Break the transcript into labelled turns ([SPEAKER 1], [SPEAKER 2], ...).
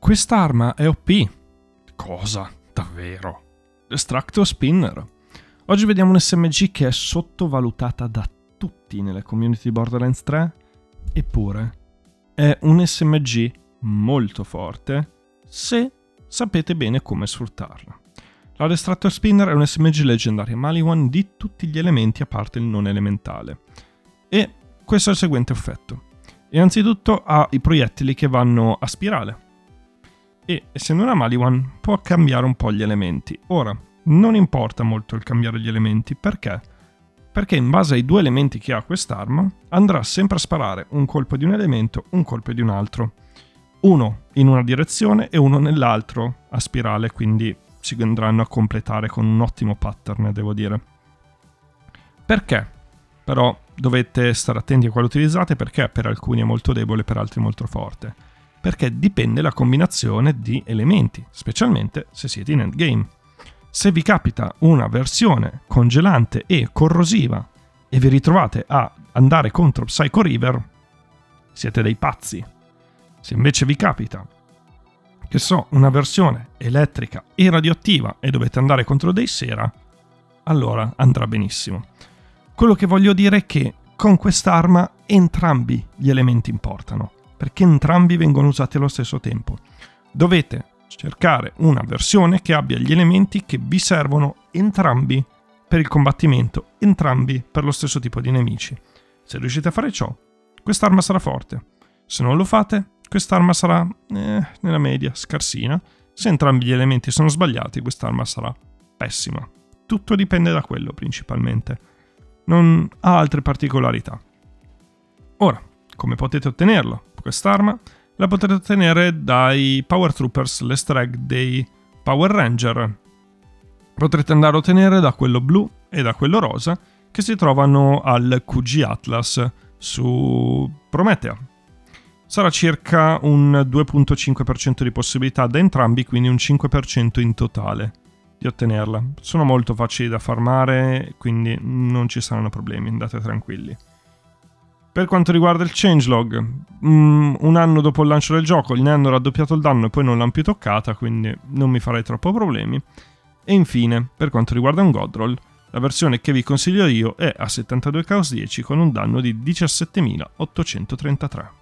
[SPEAKER 1] Quest'arma è OP. Cosa? Davvero? Destructo Spinner. Oggi vediamo un SMG che è sottovalutata da tutti nelle community di Borderlands 3, eppure è un SMG molto forte se sapete bene come sfruttarla. La Destructor Spinner è un SMG leggendaria Maliwan di tutti gli elementi a parte il non elementale. E questo è il seguente effetto. Innanzitutto ha i proiettili che vanno a spirale. E essendo una Maliwan può cambiare un po' gli elementi. Ora, non importa molto il cambiare gli elementi, perché? Perché in base ai due elementi che ha quest'arma andrà sempre a sparare un colpo di un elemento, un colpo di un altro. Uno in una direzione e uno nell'altro a spirale, quindi si andranno a completare con un ottimo pattern, devo dire. Perché? Però dovete stare attenti a quale utilizzate, perché per alcuni è molto debole, per altri molto forte. Perché dipende la combinazione di elementi, specialmente se siete in endgame. Se vi capita una versione congelante e corrosiva e vi ritrovate a andare contro Psycho River, siete dei pazzi. Se invece vi capita, che so, una versione elettrica e radioattiva e dovete andare contro dei Sera, allora andrà benissimo. Quello che voglio dire è che con quest'arma entrambi gli elementi importano, perché entrambi vengono usati allo stesso tempo. Dovete cercare una versione che abbia gli elementi che vi servono entrambi per il combattimento, entrambi per lo stesso tipo di nemici. Se riuscite a fare ciò, quest'arma sarà forte. Se non lo fate, quest'arma sarà nella media, scarsina. Se entrambi gli elementi sono sbagliati, quest'arma sarà pessima. Tutto dipende da quello principalmente. Non ha altre particolarità. Ora, come potete ottenerlo? Quest'arma la potete ottenere dai Power Troopers, l'easter egg dei Power Ranger. Potrete andare a ottenere da quello blu e da quello rosa che si trovano al QG Atlas su Promethea. Sarà circa un 2.5% di possibilità da entrambi, quindi un 5% in totale di ottenerla. Sono molto facili da farmare, quindi non ci saranno problemi, andate tranquilli. Per quanto riguarda il changelog, un anno dopo il lancio del gioco ne hanno raddoppiato il danno e poi non l'hanno più toccata, quindi non mi farei troppo problemi. E infine, per quanto riguarda un Godroll, la versione che vi consiglio io è a 72 Chaos 10 con un danno di 17.833.